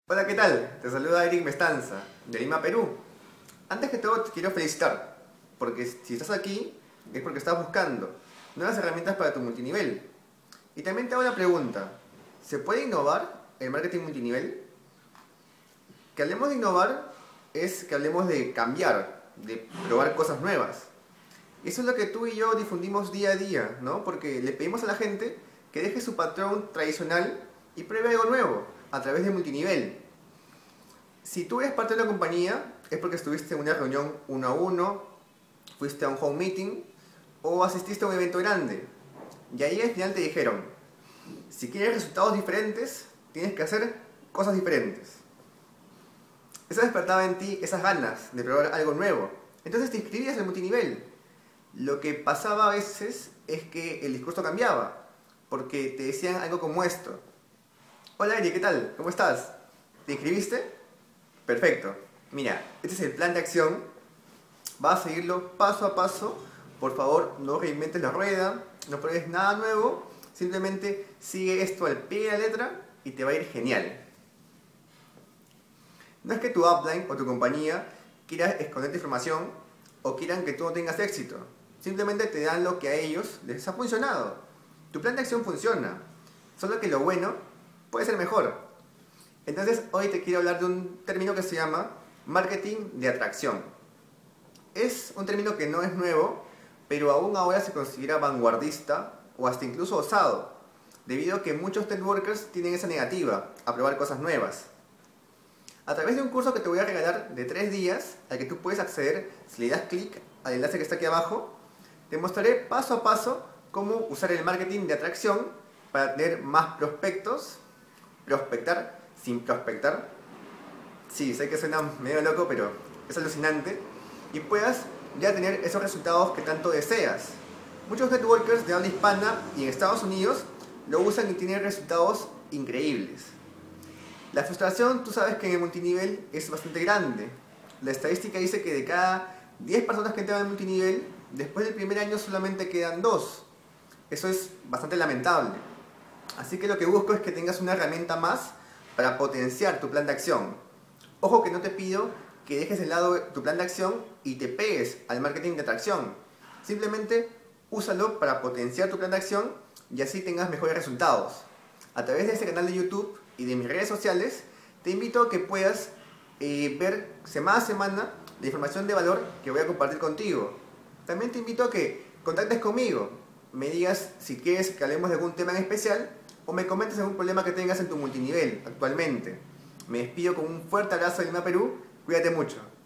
Hola, ¿qué tal? Te saluda Eric Mestanza, de Lima, Perú. Antes que todo te quiero felicitar, porque si estás aquí es porque estás buscando nuevas herramientas para tu multinivel. Y también te hago una pregunta, ¿se puede innovar el marketing multinivel? Que hablemos de innovar es que hablemos de cambiar, de probar cosas nuevas. Eso es lo que tú y yo difundimos día a día, ¿no? Porque le pedimos a la gente que deje su patrón tradicional y pruebe algo nuevo a través de multinivel. Si tú eres parte de una compañía, es porque estuviste en una reunión uno a uno, fuiste a un home meeting o asististe a un evento grande. Y ahí al final te dijeron, si quieres resultados diferentes, tienes que hacer cosas diferentes. Eso despertaba en ti esas ganas de probar algo nuevo. Entonces te inscribías en multinivel. Lo que pasaba a veces es que el discurso cambiaba, porque te decían algo como esto. Hola Eri, ¿qué tal? ¿Cómo estás? ¿Te inscribiste? Perfecto. Mira, este es el plan de acción. Vas a seguirlo paso a paso. Por favor, no reinventes la rueda, no pruebes nada nuevo. Simplemente sigue esto al pie de la letra y te va a ir genial. No es que tu upline o tu compañía quiera esconderte información o quieran que tú no tengas éxito. Simplemente te dan lo que a ellos les ha funcionado. Tu plan de acción funciona, solo que lo bueno puede ser mejor. Entonces hoy te quiero hablar de un término que se llama marketing de atracción. Es un término que no es nuevo, pero aún ahora se considera vanguardista o hasta incluso osado, debido a que muchos networkers tienen esa negativa a probar cosas nuevas. A través de un curso que te voy a regalar de 3 días, al que tú puedes acceder si le das clic al enlace que está aquí abajo, te mostraré paso a paso cómo usar el marketing de atracción para tener más prospectos, prospectar sin prospectar. Sí, sé que suena medio loco, pero es alucinante. Y puedas ya tener esos resultados que tanto deseas. Muchos networkers de habla hispana y en Estados Unidos lo usan y tienen resultados increíbles. La frustración, tú sabes que en el multinivel es bastante grande. La estadística dice que de cada 10 personas que entran al multinivel, después del primer año solamente quedan 2. Eso es bastante lamentable. Así que lo que busco es que tengas una herramienta más para potenciar tu plan de acción. Ojo que no te pido que dejes de lado tu plan de acción y te pegues al marketing de atracción. Simplemente úsalo para potenciar tu plan de acción y así tengas mejores resultados. A través de este canal de YouTube y de mis redes sociales, te invito a que puedas ver semana a semana la información de valor que voy a compartir contigo. También te invito a que contactes conmigo, me digas si quieres que hablemos de algún tema en especial o me comentes algún problema que tengas en tu multinivel actualmente. Me despido con un fuerte abrazo de Lima, Perú. Cuídate mucho.